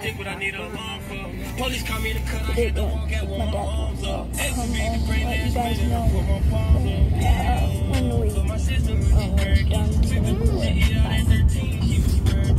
dick, but I need a long for. Police call me to cut, I hit the walk at one arms up. X be the great last minute, I put my palms up. But my sister was just working. She eat out at 13, she was working.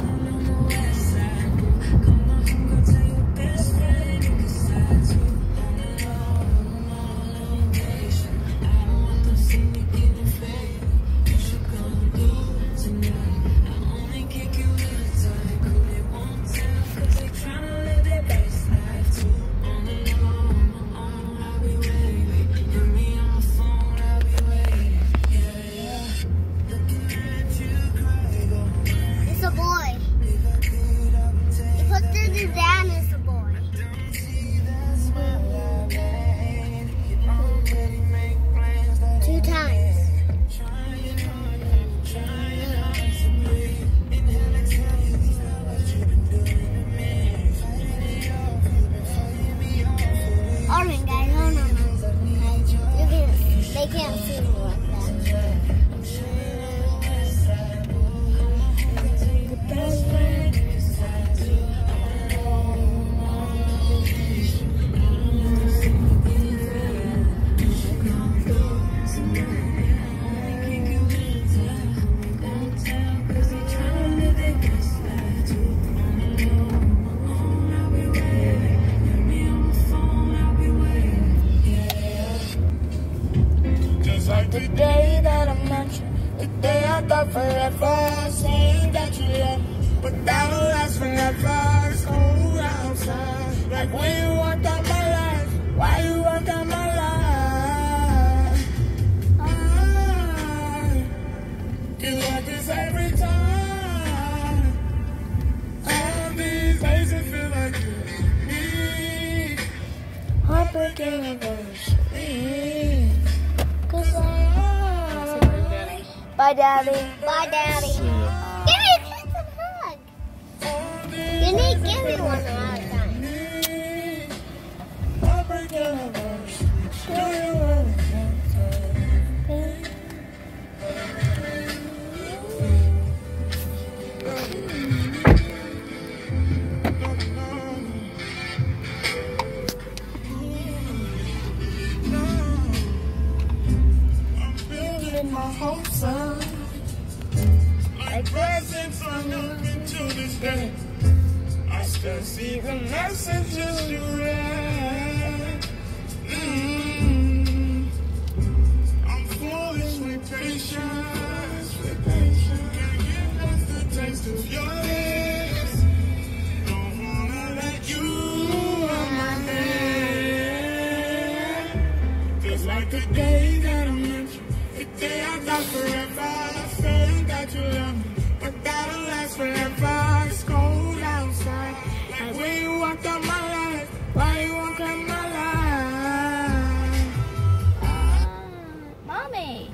The day that I met you, the day I thought forever, saying that you love me, but that'll last forever. It's cold outside, like when you walked out my life, why you walked out my life? I do like this every time. All these days it feel like you need heartbreak anniversary. Bye, Daddy. Bye, Daddy. Give me a kiss and hug. You need to give me one all the time. My hopes up, like presents unopened to this day. I still see the messages you read. I'm foolish with patience, Can't get past the taste of your lips. Don't wanna let you on my head. Feels like the day that I met you. The day I thought forever, saying that you love me, but that'll last forever. It's cold outside, like when you walked out my life, why you walked out my life? Mommy.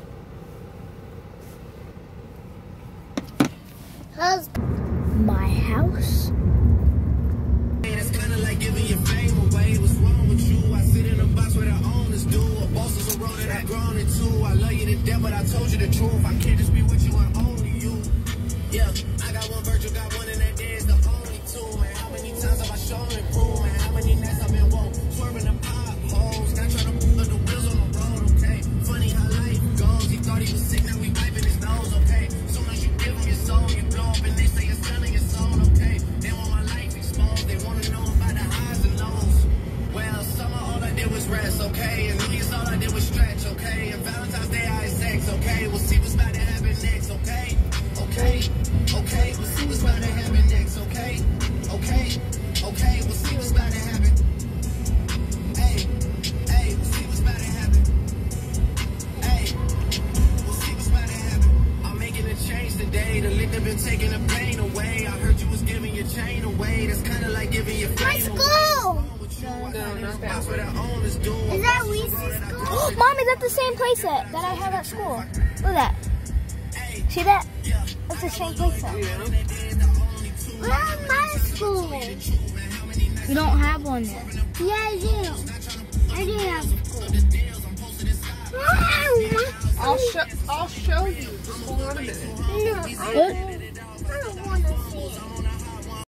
How's my house? It's kind of like giving your fame away. What's wrong with you? I sit in a box where the owners do. A boss is a road that I've grown into. I love you to death, but I told you the truth. I can't just be with you and only you. Yeah, I got one virtue, got one, and that day is the only two. Man, how many times have I shown and proved? Man, how many nights I've been woke, swerving the potholes, not trying to put the wheels on the road, okay? Funny how life goes. He thought he was sick, now we wiping his nose, okay? Soon as you give him your soul, you blow up and they say you're selling your soul, okay? They want my life exposed, they want to know about the highs and lows. Well, summer all I did was rest, okay? And New Year's all I did was stretch, okay? And Valentine's Day I had sex, okay? We'll see what's about to happen next, okay? Okay, okay, we'll see what's about to happen next, okay? Okay, okay, we'll see what's about to happen. Hey, hey, we'll see what's about to happen. Hey, we'll see what's about to happen. I'm making a change today. The liquor been taking the pain away. I heard you was giving your chain away. That's kind of like giving your flame away. Let's go! Is that Reese's school? Mommy, that's the same playset that I have at school. Look at that. See that? That's the same playset. Where's my school? You don't have one yet. Yeah, I do. I do have school. I'll show you. Just hold on a minute. No, I don't want to see it.